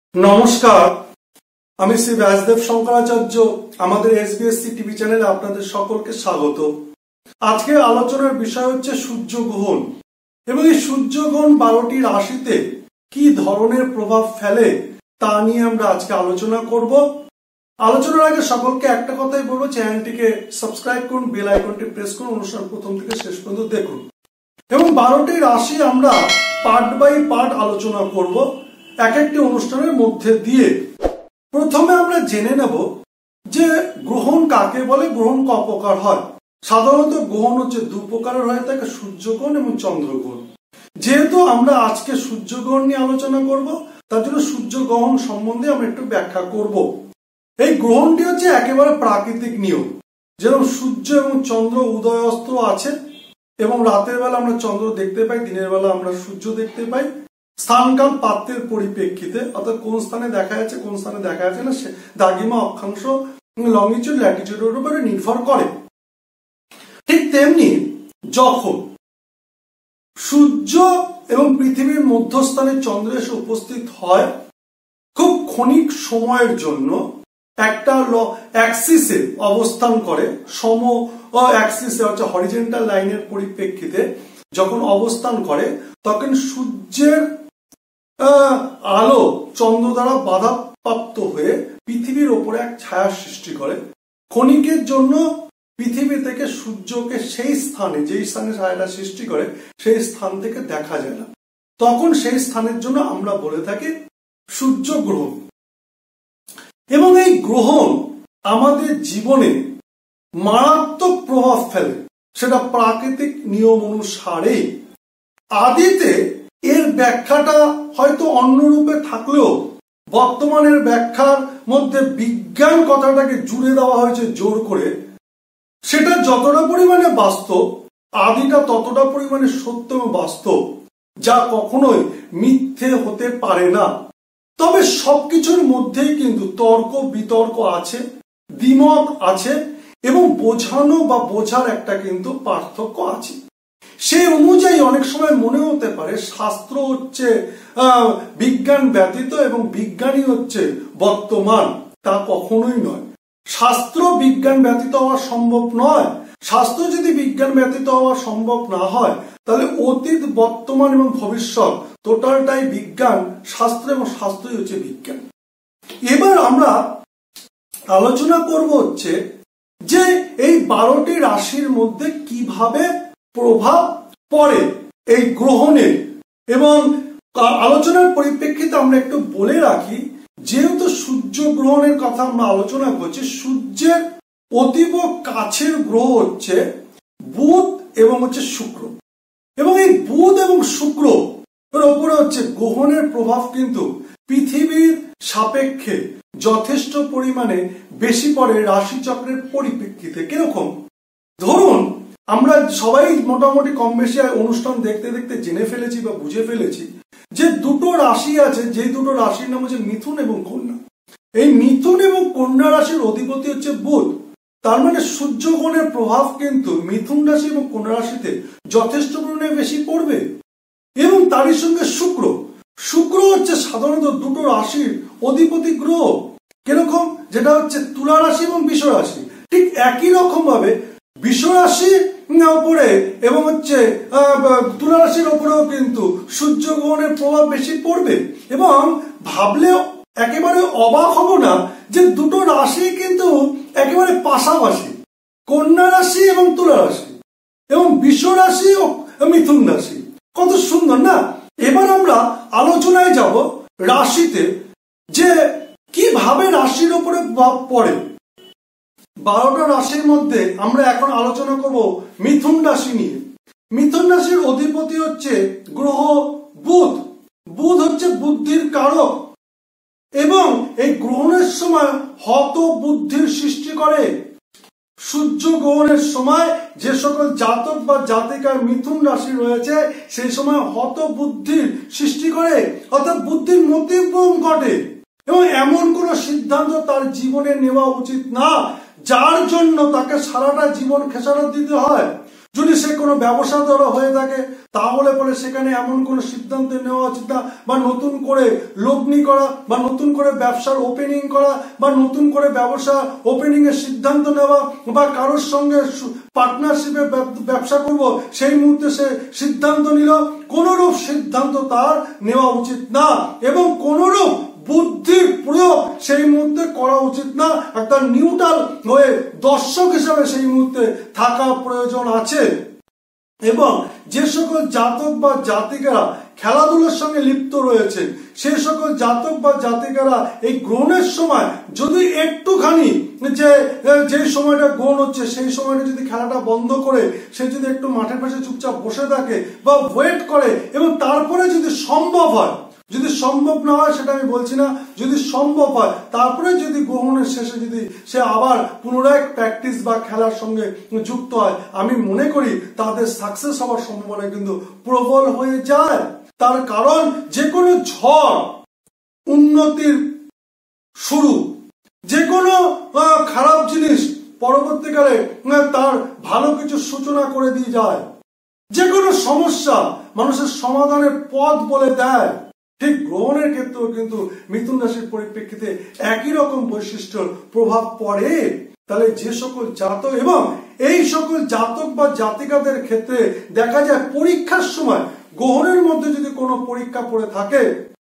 নমস্কার, আমি শ্রী ব্যাসদেব শঙ্করাচার্য। আমাদের এসবিএসসি টিভি চ্যানেলে আপনাদের সকলকে স্বাগত। আজকে আলোচনার বিষয় হচ্ছে সূর্যগ্রহণ এবং এই সূর্যগ্রহণ 12টি রাশিতে কি ধরনের প্রভাব ফেলে তা নিয়ে আমরা আজকে আলোচনা করব। আলোচনার আগে সকলকে একটা কথাই বলবো, চ্যানেলটিকে সাবস্ক্রাইব করুন, বেল আইকনটি প্রেস করুন, অনুষ্ঠান প্রথম থেকে শেষ পর্যন্ত দেখুন এবং 12টি রাশি আমরা পার্ট বাই পার্ট আলোচনা করব এক একটি অনুষ্ঠানের মধ্যে দিয়ে। প্রথমে আমরা জেনে নেব যে গ্রহণ কাকে বলে, গ্রহণ ক প্রকার হয়। সাধারণত গ্রহণ হচ্ছে দু প্রকারের হয়ে থাকে, সূর্যগ্রহণ এবং চন্দ্রগ্রহণ। যেহেতু আমরা আজকে সূর্যগ্রহণ নিয়ে আলোচনা করব, তার জন্য সূর্যগ্রহণ সম্বন্ধে আমরা একটু ব্যাখ্যা করব। এই গ্রহণটি হচ্ছে একেবারে প্রাকৃতিক নিয়ম। যেরকম সূর্য এবং চন্দ্র উদয় অস্ত আছে এবং রাতের বেলা আমরা চন্দ্র দেখতে পাই, দিনের বেলা আমরা সূর্য দেখতে পাই। স্থানকাল পাত্রের পরিপ্রেক্ষিতে, অর্থাৎ কোন স্থানে দেখা যাচ্ছে কোন স্থানে দেখা যাচ্ছে না, সে দ্রাঘিমা অক্ষাংশ লংজিটিউড ল্যাটিটিউডের উপরে নির্ভর করে। ঠিক তেমনি যখন সূর্য এবং পৃথিবীর মধ্যস্থানে চন্দ্র এসে উপস্থিত হয়, খুব ক্ষণিক সময়ের জন্য একটা অ্যাক্সিসে অবস্থান করে, সম অ্যাক্সিসে হচ্ছে হরিজেন্টাল লাইনের পরিপ্রেক্ষিতে যখন অবস্থান করে, তখন সূর্যের আলো চন্দ্র দ্বারা বাধাপ্রাপ্ত হয়ে পৃথিবীর ওপরে এক ছায়া সৃষ্টি করে। ক্ষণিকের জন্য পৃথিবী থেকে সূর্যকে সেই স্থানে, যেই স্থানে ছায়াটা সৃষ্টি করে, সেই স্থান থেকে দেখা যায় না। তখন সেই স্থানের জন্য আমরা বলে থাকি সূর্যগ্রহণ। এবং এই গ্রহণ আমাদের জীবনে মারাত্মক প্রভাব ফেলে, সেটা প্রাকৃতিক নিয়ম অনুসারে। আদিতে এর ব্যাখ্যাটা হয়তো অন্য রূপে থাকলেও বর্তমানের ব্যাখ্যার মধ্যে বিজ্ঞান কথাটাকে জুড়ে দেওয়া হয়েছে জোর করে। সেটা যতটা পরিমাণে বাস্তব, আদিটা ততটা পরিমাণে সত্য এবং বাস্তব, যা কখনোই মিথ্যে হতে পারে না। তবে সবকিছুর মধ্যেই কিন্তু তর্ক বিতর্ক আছে, দ্বিমত আছে এবং বোঝানো বা বোঝার একটা কিন্তু পার্থক্য আছে। সেই অনুযায়ী অনেক সময় মনে হতে পারে শাস্ত্র হচ্ছে বিজ্ঞান ব্যতীত এবং বিজ্ঞানই হচ্ছে বর্তমান। তা কখনোই নয়। শাস্ত্র বিজ্ঞান ব্যতীত হওয়া সম্ভব নয়। শাস্ত্র যদি বিজ্ঞান ব্যতীত হওয়া সম্ভব না হয়, তাহলে অতীত, বর্তমান এবং ভবিষ্যৎ টোটালটাই বিজ্ঞান। শাস্ত্র এবং শাস্ত্রই হচ্ছে বিজ্ঞান। এবার আমরা আলোচনা করব হচ্ছে যে এই 12টি রাশির মধ্যে কিভাবে প্রভাব পড়ে এই গ্রহণের। এবং আলোচনার পরিপ্রেক্ষিতে আমরা একটু বলে রাখি, যেহেতু সূর্য গ্রহণের কথা আমরা আলোচনা করছি, সূর্যের অতীব কাছের গ্রহ হচ্ছে বুধ এবং হচ্ছে শুক্র। এবং এই বুধ এবং শুক্র এর উপরে হচ্ছে গ্রহণের প্রভাব কিন্তু পৃথিবীর সাপেক্ষে যথেষ্ট পরিমাণে বেশি পড়ে রাশিচক্রের পরিপ্রেক্ষিতে। কিরকম? ধরুন, আমরা সবাই মোটামুটি কম বেশি অনুষ্ঠান দেখতে দেখতে জেনে ফেলেছি বা বুঝে ফেলেছি যে দুটো রাশি আছে, যে দুটো রাশির নাম হচ্ছে মিথুন এবং কন্যা। এই মিথুন এবং কন্যা রাশির অধিপতি হচ্ছে বুধ। তার মানে সূর্যগ্রহণের প্রভাব কিন্তু মিথুন রাশি এবং কন্যা রাশিতে যথেষ্ট পরিমাণে বেশি পড়বে। এবং তারই সঙ্গে শুক্র। শুক্র হচ্ছে সাধারণত দুটো রাশির অধিপতি গ্রহ। কিরকম? যেটা হচ্ছে তুলা রাশি এবং বৃষ রাশি। ঠিক একই রকম ভাবে বৃষ রাশির উপরে এবং হচ্ছে তুলা রাশির উপরেও কিন্তু সূর্যগ্রহণের প্রভাব বেশি পড়বে। এবং ভাবলেও একেবারে অবাক হব না যে দুটো রাশি কিন্তু একেবারে পাশাপাশি, কন্যা রাশি এবং তুলা রাশি এবং বৃষ রাশি ও মিথুন রাশি। কত সুন্দর না? এবার আমরা আলোচনায় যাব রাশিতে, যে কিভাবে রাশির উপরে প্রভাব পড়ে। 12টা রাশির মধ্যে আমরা এখন আলোচনা করব মিথুন রাশি নিয়ে। মিথুন রাশির অধিপতি হচ্ছে গ্রহ বুধ। বুধ হচ্ছে বুদ্ধির কারক এবং এই গ্রহণের সময় হত বুদ্ধির সৃষ্টি করে। সূর্য গ্রহণের সময় যে সকল জাতক বা জাতিকার মিথুন রাশি রয়েছে, সেই সময় হত বুদ্ধির সৃষ্টি করে, অর্থাৎ বুদ্ধির মতিভ্রম ঘটে এবং এমন কোন সিদ্ধান্ত তার জীবনে নেওয়া উচিত না, যার জন্য তাকে সারাটা জীবন খেসারত দিতে হয়। যদি সে কোনো ব্যবসা দ্বারা হয়ে থাকে তাহলে পরে সেখানে এমন কোনো সিদ্ধান্ত নেওয়া উচিত না, বা নতুন করে লগ্নি করা, বা নতুন করে ব্যবসার ওপেনিং করা, বা নতুন করে ব্যবসা ওপেনিং এর সিদ্ধান্ত নেওয়া, বা কারোর সঙ্গে পার্টনারশিপে ব্যবসা করব সেই মুহূর্তে সে সিদ্ধান্ত নিল, কোনরূপ সিদ্ধান্ত তার নেওয়া উচিত না এবং কোনরূপ বুদ্ধির প্রয়োগ সেই মুহূর্তে করা উচিত না। একটা নিউট্রাল হয়ে দর্শক হিসাবে সেই মুহূর্তে থাকা প্রয়োজন আছে। এবং যে সকল জাতক বা জাতিকারা খেলাধুলার সঙ্গে লিপ্ত রয়েছে সেই সকল জাতক বা জাতিকারা এই গ্রহণের সময় যদি একটুখানি যে সময়টা গ্রহণ হচ্ছে সেই সময়টা যদি খেলাটা বন্ধ করে সে যদি একটু মাঠের পাশে চুপচাপ বসে থাকে বা ওয়েট করে এবং তারপরে যদি সম্ভব হয়, যদি সম্ভব না হয় সেটা আমি বলছি না, যদি সম্ভব হয় তারপরে যদি গ্রহণের শেষে যদি সে আবার পুনরায় প্র্যাকটিস বা খেলার সঙ্গে যুক্ত হয়, আমি মনে করি তাদের সাকসেস হওয়ার সম্ভাবনা কিন্তু প্রবল হয়ে যায়। তার কারণ যে কোনো ঝড় উন্নতির শুরু, যে কোনো খারাপ জিনিস পরবর্তীকালে তার ভালো কিছু সূচনা করে দিয়ে যায়, যে কোনো সমস্যা মানুষের সমাধানের পথ বলে দেয়। ঠিক গ্রহণের ক্ষেত্রেও কিন্তু মিথুন রাশির পরিপ্রেক্ষিতে একই রকম বৈশিষ্ট্যর প্রভাব পড়ে। তাহলে যে সকল জাতক এবং এই সকল জাতক বা জাতিকাদের ক্ষেত্রে দেখা যায় পরীক্ষার সময় গ্রহণের মধ্যে যদি কোনো পরীক্ষা পড়ে থাকে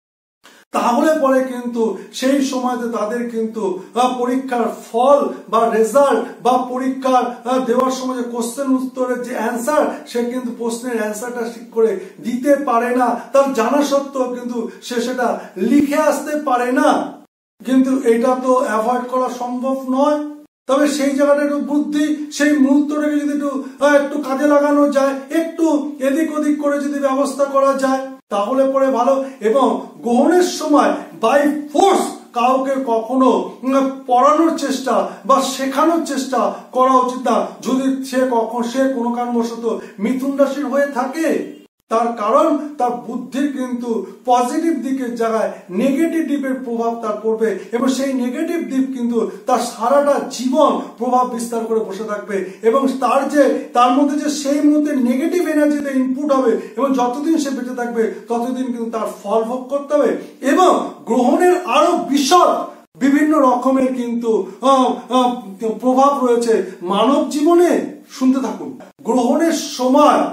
তাহলে পরে কিন্তু সেই সময়তে তাদের কিন্তু পরীক্ষার ফল বা রেজাল্ট বা পরীক্ষা দেওয়ার সময় যে কোশ্চেন উত্তরের যে অ্যান্সার সে কিন্তু প্রশ্নের অ্যান্সারটা ঠিক করে দিতে পারে না, তার জানা সত্ত্বেও কিন্তু সে সেটা লিখে আসতে পারে না। কিন্তু এটা তো অ্যাভয়েড করা সম্ভব নয়। তবে সেই জায়গাটা একটু বুদ্ধি, সেই মুহূর্তটাকে যদি একটু কাজে লাগানো যায়, একটু এদিক ওদিক করে যদি ব্যবস্থা করা যায় তাহলে পরে ভালো। এবং গ্রহণের সময় বাই ফোর্স কাউকে কখনো পড়ানোর চেষ্টা বা শেখানোর চেষ্টা করা উচিত না যদি সে কোনো কারণবশত মিথুন রাশির হয়ে থাকে। তার কারণ তার বুদ্ধির কিন্তু পজিটিভ দিকের জায়গায় নেগেটিভ দিকের প্রভাব তার পড়বে এবং সেই নেগেটিভ দিক কিন্তু তার সারাটা জীবন প্রভাব বিস্তার করে বসে থাকবে এবং তার মধ্যে যে সেই মুহূর্তে নেগেটিভ এনার্জিতে ইনপুট হবে এবং যতদিন সে বেঁচে থাকবে ততদিন কিন্তু তার ফল ভোগ করতে হবে। এবং গ্রহণের আরো বিশদ বিভিন্ন রকমের কিন্তু প্রভাব রয়েছে মানব জীবনে। শুনতে থাকুন। গ্রহণের সময়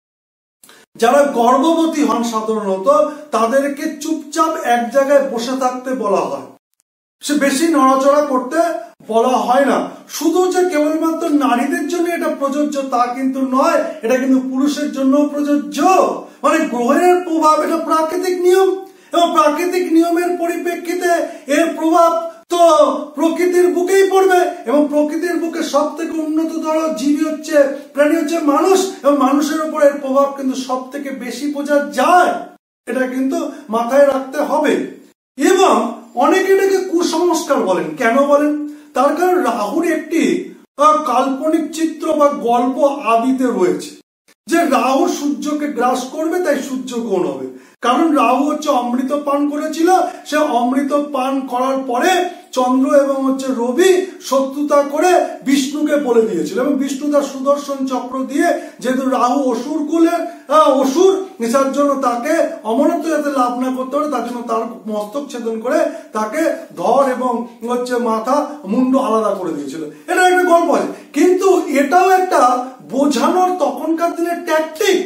যারা গর্ভবতী হন সাধারণত তাদেরকে চুপচাপ এক জায়গায় বসে থাকতে বলা হয়, সে বেশি নড়াচড়া করতে বলা হয় না। শুধু যে কেবলমাত্র নারীদের জন্য এটা প্রযোজ্য তা কিন্তু নয়, এটা কিন্তু পুরুষের জন্য প্রযোজ্য। মানে গ্রহের প্রভাব এটা প্রাকৃতিক নিয়ম এবং প্রাকৃতিক নিয়মের পরিপ্রেক্ষিতে এর প্রভাব তো প্রকৃতির বুকেই পড়বে এবং প্রকৃতির বুকে সব থেকে উন্নততর জীবী হচ্ছে প্রাণী হচ্ছে মানুষ এবং মানুষের উপর এর প্রভাব কিন্তু সব থেকে বেশি বোঝা যায়, এটা কিন্তু মাথায় রাখতে হবে। এবং অনেকে এটাকে কুসংস্কার বলেন। কেন বলেন? তার কারণ রাহুর একটি কাল্পনিক চিত্র বা গল্প আদিতে রয়েছে যে রাহু সূর্যকে গ্রাস করবে তাই সূর্য গ্রহণ হবে। কারণ রাহু হচ্ছে অমৃত পান করেছিল, সে অমৃত পান করার পরে চন্দ্র এবং রবি শত্রুতা করে বিষ্ণুকে বলে দিয়েছিল এবং বিষ্ণু তার সুদর্শন চক্র দিয়ে যেহেতু রাহু অসুর কুলের অসুর যার জন্য তাকে অমরত্ব যাতে লাভ না করতে পারে তার জন্য তার মস্তক ছেদন করে তাকে ধর এবং মাথা মুন্ড আলাদা করে দিয়েছিল। এটা একটা গল্প আছে, কিন্তু এটাও একটা বোঝানোর তখনকার দিনের ট্যাকটিক,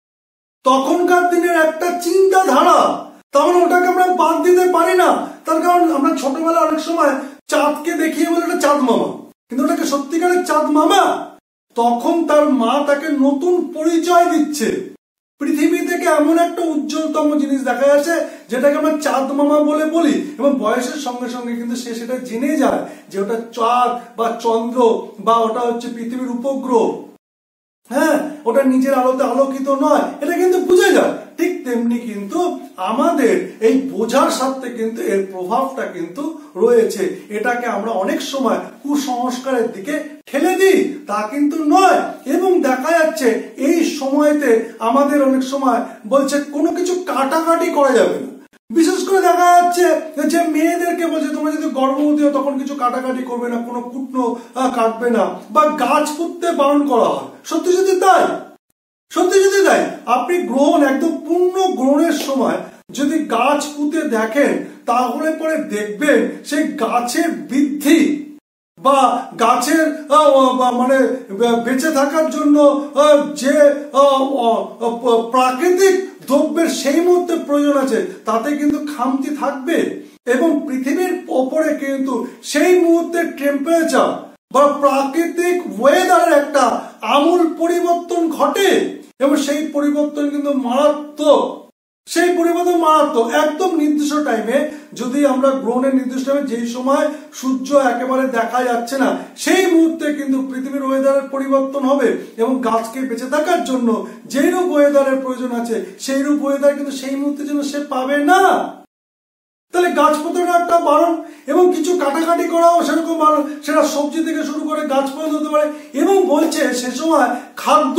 তখনকার দিনের একটা চিন্তাধারা। তখন ওটাকে আমরা বাদ দিতে পারি না। তার কারণ আমরা ছোটবেলায় অনেক সময় চাঁদকে দেখিয়ে বলে এটা চাঁদ মামা, কিন্তু ওটাকে সত্যিকারের চাঁদ মামা। তখন তার মা তাকে নতুন পরিচয় দিচ্ছে, পৃথিবী থেকে এমন একটা উজ্জ্বলতম জিনিস দেখা যাচ্ছে যেটাকে আমরা চাঁদ মামা বলে বলি এবং বয়সের সঙ্গে সঙ্গে কিন্তু সে সেটা জেনে যায় যে ওটা চাঁদ বা চন্দ্র বা ওটা হচ্ছে পৃথিবীর উপগ্রহ। হ্যাঁ, ওটা নিজের আলোতে আলোকিত নয়, এটা কিন্তু বুঝে যায়। ঠিক তেমনি কিন্তু আমাদের এই বোঝার সাথে কিন্তু এর প্রভাবটা কিন্তু রয়েছে। এটাকে আমরা অনেক সময় কুসংস্কারের দিকে ঠেলে দিই, তা কিন্তু নয়। এবং দেখা যাচ্ছে এই সময়তে আমাদের অনেক সময় বলছে কোনো কিছু কাটাকাটি করা যাবে না, বিশেষ করে করে দেখা যাচ্ছে যে মেয়েদেরকে বলছে তোমরা যদি গর্ভবতী হও তখন কিছু কাটাকাটি করবে না, কোনো কুটনো কাটবে না, বা গাছ পুঁততে বারণ করা হয়। সত্যি যদি তাই, সত্যি যদি তাই, আপনি গ্রহণ একদম পূর্ণ গ্রহণের সময় যদি গাছ পুঁতে দেখেন তাহলে পরে দেখবেন সেই গাছের বৃদ্ধি বা গাছের মানে বেঁচে থাকার জন্য যে প্রাকৃতিক দ্রব্যের সেই মুহূর্তে প্রয়োজন আছে তাতে কিন্তু খামতি থাকবে, এবং পৃথিবীর ওপরে কিন্তু সেই মুহূর্তে টেম্পারেচার বা প্রাকৃতিক ওয়েদারের একটা আমূল পরিবর্তন ঘটে, এবং সেই পরিবর্তন কিন্তু মারাত্মক। সেই পরিবর্তন মারাত্মক। একদম নির্দিষ্ট টাইমে যদি আমরা গ্রহণের নির্দিষ্ট টাইমে যেই সময় সূর্য একেবারে দেখা যাচ্ছে না সেই মুহূর্তে কিন্তু পৃথিবীর ওয়েদারের পরিবর্তন হবে, এবং গাছকে বেঁচে থাকার জন্য যেই রূপ ওয়েদারের প্রয়োজন আছে সেই রূপ ওয়েদার কিন্তু সেই মুহূর্তে জন্য সে পাবে না। তাহলে গাছ পোঁতাটা একটা বারণ, এবং কিছু কাটাকাটি করাও সেরকম বারণ, সেটা সবজি থেকে শুরু করে গাছ পর্যন্ত হতে পারে। এবং বলছে সে সময় খাদ্য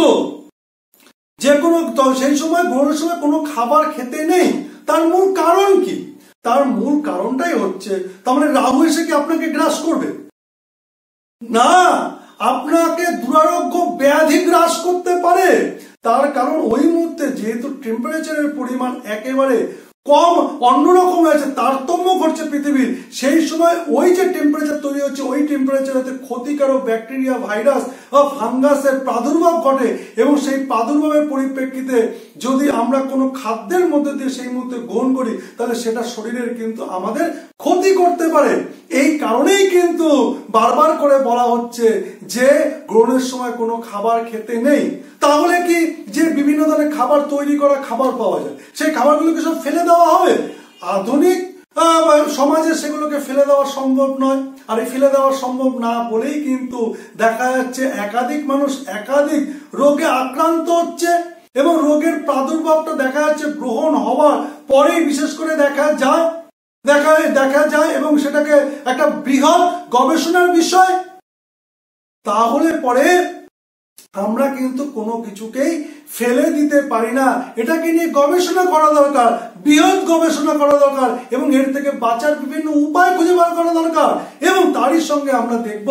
যে কোনো, সেই সময় গ্রহণের সময় কোনো খাবার খেতে নেই। তার মূল কারণ কি? তার মূল কারণটাই হচ্ছে, তার মানে রাহু এসে কি আপনাকে গ্রাস করবে না, আপনাকে দুরারোগ্য ব্যাধি গ্রাস করতে পারে। তার কারণ ওই মুহূর্তে যেহেতু টেম্পারেচারের পরিমাণ একেবারে কম, অন্যরকম হয়েছে, তারতম্য ঘটছে পৃথিবীর, সেই সময় ওই যে টেম্পারেচার তৈরি হচ্ছে ওই টেম্পারেচারেতে ক্ষতিকারক ব্যাকটেরিয়া, ভাইরাস বা ফাঙ্গাসের প্রাদুর্ভাব ঘটে, এবং সেই প্রাদুর্ভাবের পরিপ্রেক্ষিতে যদি আমরা কোনো খাদ্যের মধ্যে দিয়ে সেই মুহূর্তে গ্রহণ করি তাহলে সেটা শরীরের কিন্তু আমাদের ক্ষতি করতে পারে। এই কারণেই কিন্তু বারবার করে বলা হচ্ছে যে গ্রহণের সময় কোনো খাবার খেতে নেই। তাহলে কি যে বিভিন্ন ধরনের খাবার তৈরি করা খাবার পাওয়া যায় সেই খাবারগুলোকে সব ফেলে দেওয়া হবে? আধুনিক সমাজে সেগুলোকে ফেলে দেওয়া সম্ভব নয়। আর এই ফেলে দেওয়া সম্ভব না বলেই কিন্তু দেখা যাচ্ছে একাধিক মানুষ একাধিক রোগে আক্রান্ত হচ্ছে, এবং রোগের প্রাদুর্ভাবটা দেখা যাচ্ছে গ্রহণ হওয়ার পরেই বিশেষ করে দেখা যায়, এবং সেটাকে একটা বৃহৎ গবেষণার বিষয়। তাহলে পরে আমরা কিন্তু কোনো কিছুকেই ফেলে দিতে পারি না, এটাকে নিয়ে গবেষণা করা দরকার, বৃহৎ গবেষণা করা দরকার, এবং এর থেকে বাঁচার বিভিন্ন উপায় খুঁজে বার করা দরকার। এবং তারই সঙ্গে আমরা দেখব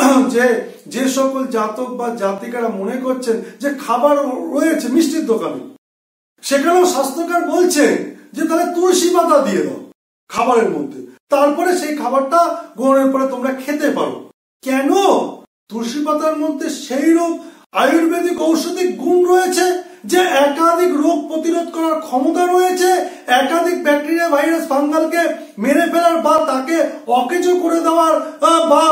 যে সকল জাতক বা জাতিকারা মনে করছেন যে খাবার রয়েছে মিষ্টির দোকানে, সেখানেও স্বাস্থ্যকর বলছে যে তাহলে তুলসী পাতা দিয়ে দাও খাবারের মধ্যে, তারপরে সেই খাবারটা গ্রহণের পরে তোমরা খেতে পারো। কেন? তুলসী পাতার মধ্যে সেই রূপ আয়ুর্বেদিক ঔষধিক গুণ রয়েছে যে একাধিক রোগ প্রতিরোধ করার ক্ষমতা রয়েছে, একাধিক ব্যাকটেরিয়া, ভাইরাস, ফাঙ্গালকে মেরে ফেলার বা তাকে অকেজ করে দেওয়ার বা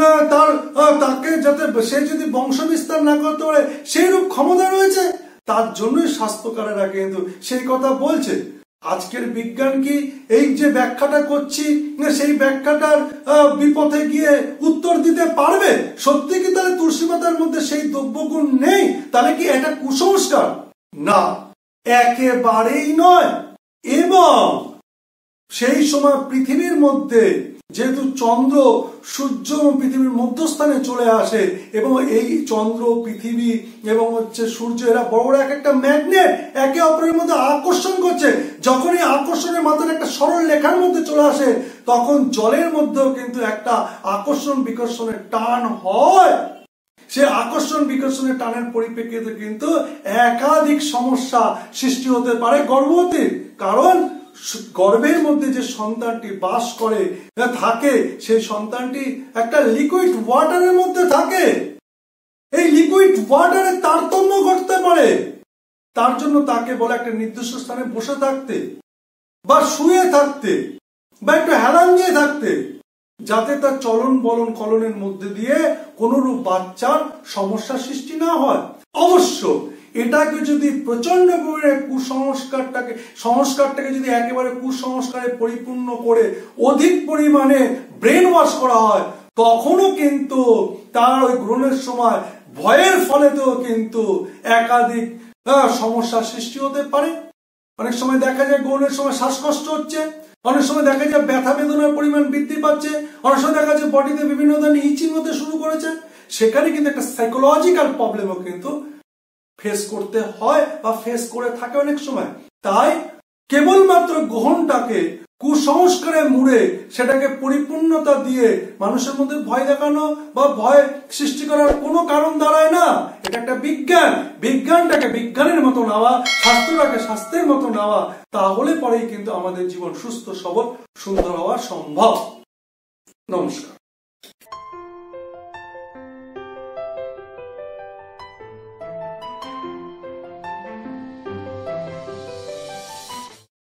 তাকে যাতে সে যদি বংশ বিস্তার না করতে পারে সেই রূপ ক্ষমতা রয়েছে। তার জন্যই স্বাস্থ্যকারেরা কিন্তু সেই কথা বলছে। আজকের বিজ্ঞান কি এই যে ব্যাখ্যাটা করছি সেই ব্যাখ্যাটার বিপথে গিয়ে উত্তর দিতে পারবে? সত্যি কি তাহলে তুলসী পাতার মধ্যে সেই দ্রব্যগুণ নেই? তাহলে কি এটা কুসংস্কার? না, একেবারেই নয়। এবং সেই সময় পৃথিবীর মধ্যে যেহেতু চন্দ্র সূর্য পৃথিবীর মধ্যস্থানে চলে আসে, এবং এই চন্দ্র, পৃথিবী এবং সূর্য এরা বড় বড় এক একটা ম্যাগনেট একে অপরের মধ্যে আকর্ষণ করছে। যখন এই আকর্ষণের মাত্রা একটা সরল লেখার মধ্যে চলে আসে তখন জলের মধ্যেও কিন্তু একটা আকর্ষণ বিকর্ষণের টান হয়। সে আকর্ষণ বিকর্ষণের টানের পরিপ্রেক্ষিতে কিন্তু একাধিক সমস্যা সৃষ্টি হতে পারে গর্ভবতীর। কারণ গর্ভের মধ্যে যে সন্তানটি বাস করে থাকে সেই সন্তানটি একটা লিকুইড ওয়াটারের মধ্যে থাকে। এই লিকুইড ওয়াটারে তারতম্য ঘটতে পারে, তার জন্য তাকে বলে একটা নির্দিষ্ট স্থানে বসে থাকতে বা শুয়ে থাকতে বা একটু হেলান দিয়ে থাকতে, যাতে তার চলন বলন কলনের মধ্যে দিয়ে কোনরূপ বাচ্চার সমস্যা সৃষ্টি না হয়। অবশ্য এটাকে যদি প্রচন্ড পরিমাণে সংস্কারটাকে যদি একেবারে কুসংস্কারে পরিপূর্ণ করে অধিক পরিমাণে ব্রেন ওয়াশ করা হয় তখনও কিন্তু তার ওই গ্রহণের সময় ভয়ের ফলেতেও কিন্তু একাধিক সমস্যার সৃষ্টি হতে পারে। অনেক সময় দেখা যায় গ্রহণের সময় শ্বাসকষ্ট হচ্ছে, অনেক সময় দেখা যায় ব্যথা বেদনার পরিমাণ বৃদ্ধি পাচ্ছে, অনেক সময় দেখা যাচ্ছে বডিতে বিভিন্ন ধরনের ইচিং হতে শুরু করেছে। সেখানে কিন্তু একটা সাইকোলজিক্যাল প্রবলেমও কিন্তু ফেস করতে হয় বা ফেস করে থাকে অনেক সময়। তাই কেবলমাত্র গ্রহণটাকে কুসংস্কারে মুড়ে সেটাকে পরিপূর্ণতা দিয়ে মানুষের মধ্যে ভয় দেখানো বা ভয় সৃষ্টি করার কোনো কারণ দাঁড়ায় না। এটা একটা বিজ্ঞান, বিজ্ঞানটাকে বিজ্ঞানের মতো নেওয়া, স্বাস্থ্যটাকে স্বাস্থ্যের মতো নেওয়া, তাহলে পরেই কিন্তু আমাদের জীবন সুস্থ সবল সুন্দর হওয়া সম্ভব। নমস্কার।